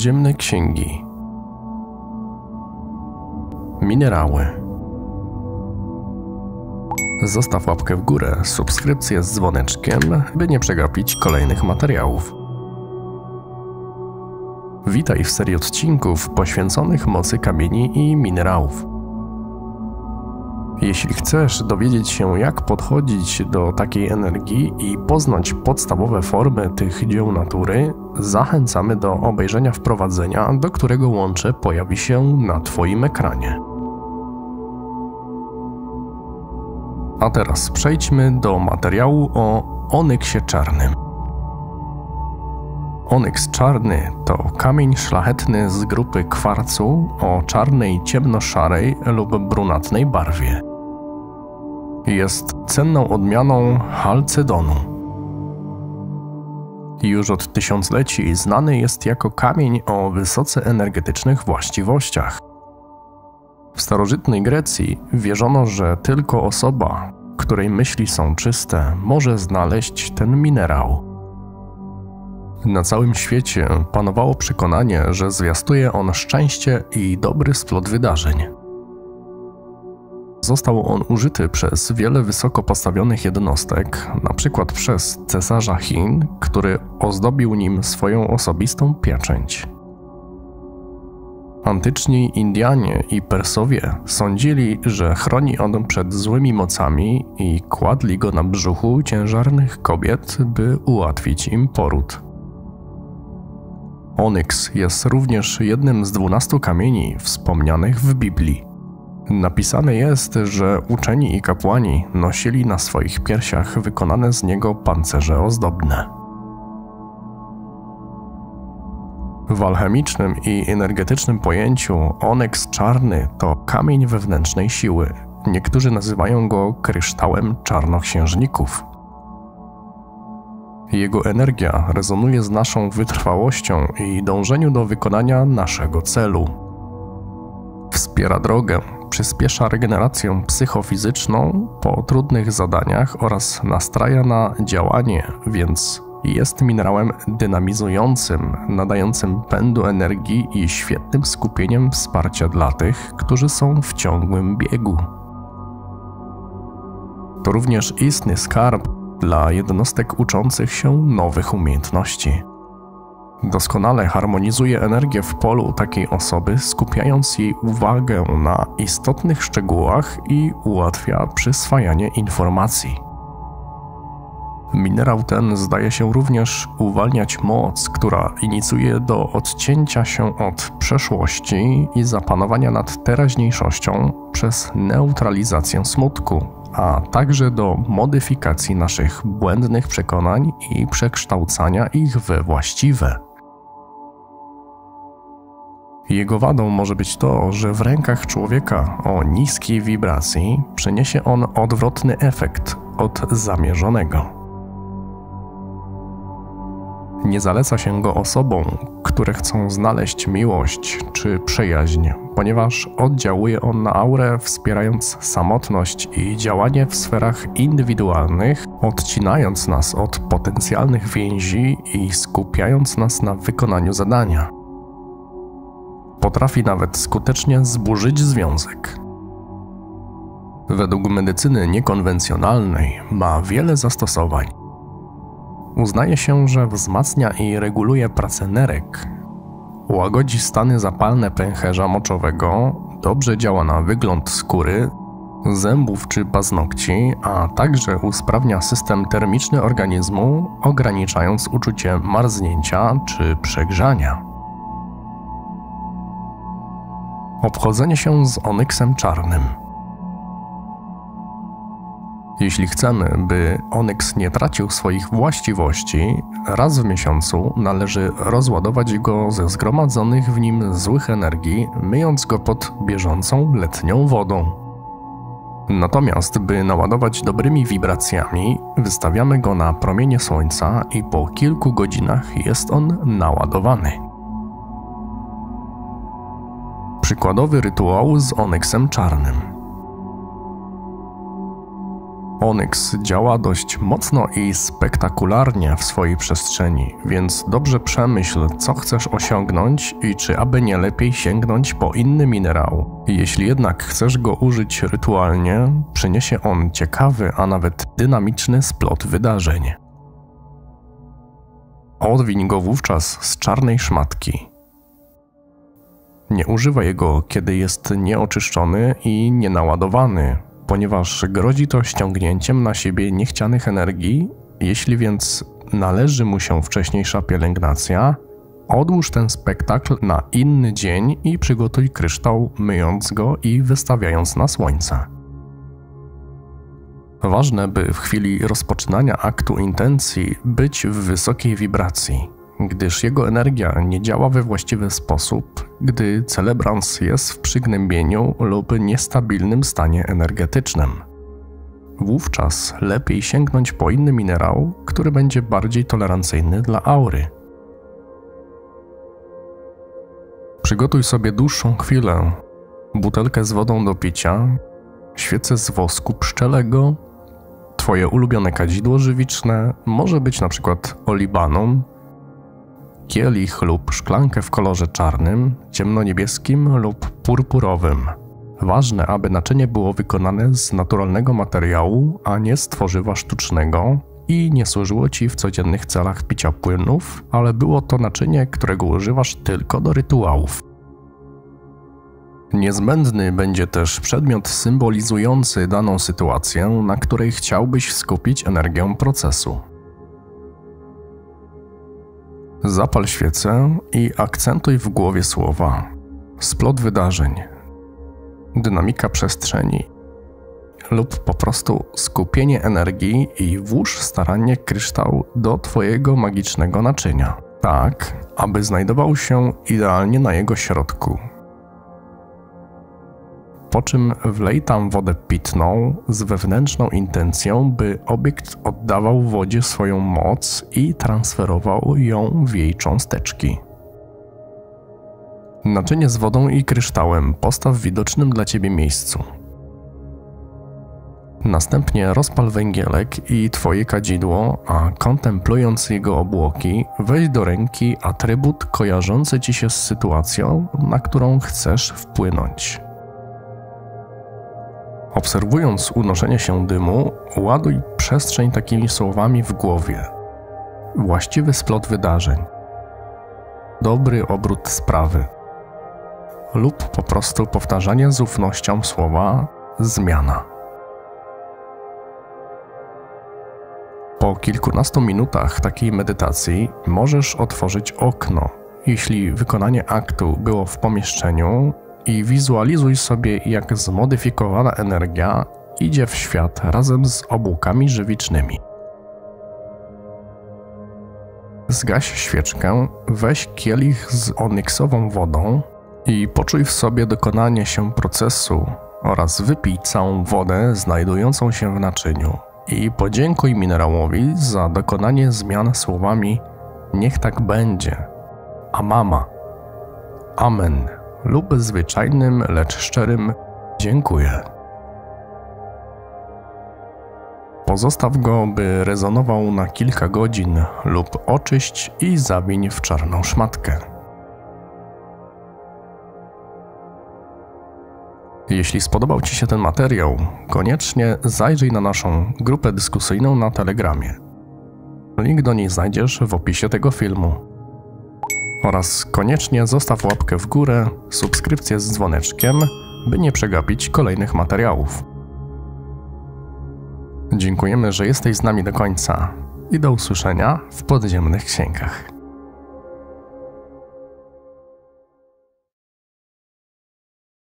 Podziemne księgi. Minerały. Zostaw łapkę w górę, subskrypcję z dzwoneczkiem, by nie przegapić kolejnych materiałów. Witaj w serii odcinków poświęconych mocy kamieni i minerałów. Jeśli chcesz dowiedzieć się, jak podchodzić do takiej energii i poznać podstawowe formy tych dzieł natury, zachęcamy do obejrzenia wprowadzenia, do którego łącze pojawi się na Twoim ekranie. A teraz przejdźmy do materiału o onyksie czarnym. Onyks czarny to kamień szlachetny z grupy kwarcu o czarnej, ciemnoszarej lub brunatnej barwie. Jest cenną odmianą chalcedonu. Już od tysiącleci znany jest jako kamień o wysoce energetycznych właściwościach. W starożytnej Grecji wierzono, że tylko osoba, której myśli są czyste, może znaleźć ten minerał. Na całym świecie panowało przekonanie, że zwiastuje on szczęście i dobry splot wydarzeń. Został on użyty przez wiele wysoko postawionych jednostek, np. przez cesarza Chin, który ozdobił nim swoją osobistą pieczęć. Antyczni Indianie i Persowie sądzili, że chroni on przed złymi mocami i kładli go na brzuchu ciężarnych kobiet, by ułatwić im poród. Onyks jest również jednym z 12 kamieni wspomnianych w Biblii. Napisane jest, że uczeni i kapłani nosili na swoich piersiach wykonane z niego pancerze ozdobne. W alchemicznym i energetycznym pojęciu onyks czarny to kamień wewnętrznej siły. Niektórzy nazywają go kryształem czarnoksiężników. Jego energia rezonuje z naszą wytrwałością i dążeniu do wykonania naszego celu. Wspiera drogę, przyspiesza regenerację psychofizyczną po trudnych zadaniach oraz nastraja na działanie, więc jest minerałem dynamizującym, nadającym pędu energii i świetnym skupieniem wsparcia dla tych, którzy są w ciągłym biegu. To również istny skarb dla jednostek uczących się nowych umiejętności. Doskonale harmonizuje energię w polu takiej osoby, skupiając jej uwagę na istotnych szczegółach i ułatwia przyswajanie informacji. Minerał ten zdaje się również uwalniać moc, która inicjuje do odcięcia się od przeszłości i zapanowania nad teraźniejszością przez neutralizację smutku, a także do modyfikacji naszych błędnych przekonań i przekształcania ich we właściwe. Jego wadą może być to, że w rękach człowieka o niskiej wibracji przyniesie on odwrotny efekt od zamierzonego. Nie zaleca się go osobom, które chcą znaleźć miłość czy przyjaźń, ponieważ oddziałuje on na aurę, wspierając samotność i działanie w sferach indywidualnych, odcinając nas od potencjalnych więzi i skupiając nas na wykonaniu zadania. Potrafi nawet skutecznie zburzyć związek. Według medycyny niekonwencjonalnej ma wiele zastosowań. Uznaje się, że wzmacnia i reguluje pracę nerek, łagodzi stany zapalne pęcherza moczowego, dobrze działa na wygląd skóry, zębów czy paznokci, a także usprawnia system termiczny organizmu, ograniczając uczucie marznięcia czy przegrzania. Obchodzenie się z onyksem czarnym. Jeśli chcemy, by onyks nie tracił swoich właściwości, raz w miesiącu należy rozładować go ze zgromadzonych w nim złych energii, myjąc go pod bieżącą letnią wodą. Natomiast, by naładować dobrymi wibracjami, wystawiamy go na promienie słońca i po kilku godzinach jest on naładowany. Przykładowy rytuał z onyksem czarnym. Onyx działa dość mocno i spektakularnie w swojej przestrzeni, więc dobrze przemyśl, co chcesz osiągnąć i czy aby nie lepiej sięgnąć po inny minerał. Jeśli jednak chcesz go użyć rytualnie, przyniesie on ciekawy, a nawet dynamiczny splot wydarzeń. Odwiń go wówczas z czarnej szmatki. Nie używaj jego, kiedy jest nieoczyszczony i nienaładowany, ponieważ grozi to ściągnięciem na siebie niechcianych energii. Jeśli więc należy mu się wcześniejsza pielęgnacja, odłóż ten spektakl na inny dzień i przygotuj kryształ, myjąc go i wystawiając na słońce. Ważne, by w chwili rozpoczynania aktu intencji być w wysokiej wibracji, gdyż jego energia nie działa we właściwy sposób, gdy celebrans jest w przygnębieniu lub niestabilnym stanie energetycznym. Wówczas lepiej sięgnąć po inny minerał, który będzie bardziej tolerancyjny dla aury. Przygotuj sobie dłuższą chwilę, butelkę z wodą do picia, świecę z wosku pszczelego, twoje ulubione kadzidło żywiczne, może być na przykład olibaną, kielich lub szklankę w kolorze czarnym, ciemnoniebieskim lub purpurowym. Ważne, aby naczynie było wykonane z naturalnego materiału, a nie z tworzywa sztucznego i nie służyło ci w codziennych celach picia płynów, ale było to naczynie, którego używasz tylko do rytuałów. Niezbędny będzie też przedmiot symbolizujący daną sytuację, na której chciałbyś skupić energię procesu. Zapal świecę i akcentuj w głowie słowa: splot wydarzeń, dynamika przestrzeni lub po prostu skupienie energii i włóż starannie kryształ do twojego magicznego naczynia, tak aby znajdował się idealnie na jego środku. Po czym wlej tam wodę pitną z wewnętrzną intencją, by obiekt oddawał wodzie swoją moc i transferował ją w jej cząsteczki. Naczynie z wodą i kryształem postaw w widocznym dla ciebie miejscu. Następnie rozpal węgielek i twoje kadzidło, a kontemplując jego obłoki, weź do ręki atrybut kojarzący ci się z sytuacją, na którą chcesz wpłynąć. Obserwując unoszenie się dymu, ładuj przestrzeń takimi słowami w głowie: właściwy splot wydarzeń, dobry obrót sprawy, lub po prostu powtarzanie z ufnością słowa zmiana. Po kilkunastu minutach takiej medytacji możesz otworzyć okno, jeśli wykonanie aktu było w pomieszczeniu, i wizualizuj sobie, jak zmodyfikowana energia idzie w świat razem z obłokami żywicznymi. Zgaś świeczkę, weź kielich z onyksową wodą i poczuj w sobie dokonanie się procesu oraz wypij całą wodę znajdującą się w naczyniu i podziękuj minerałowi za dokonanie zmian słowami: niech tak będzie, a mama, amen, lub zwyczajnym, lecz szczerym dziękuję. Pozostaw go, by rezonował na kilka godzin lub oczyść i zawiń w czarną szmatkę. Jeśli spodobał ci się ten materiał, koniecznie zajrzyj na naszą grupę dyskusyjną na Telegramie. Link do niej znajdziesz w opisie tego filmu. Oraz koniecznie zostaw łapkę w górę, subskrypcję z dzwoneczkiem, by nie przegapić kolejnych materiałów. Dziękujemy, że jesteś z nami do końca i do usłyszenia w podziemnych księgach.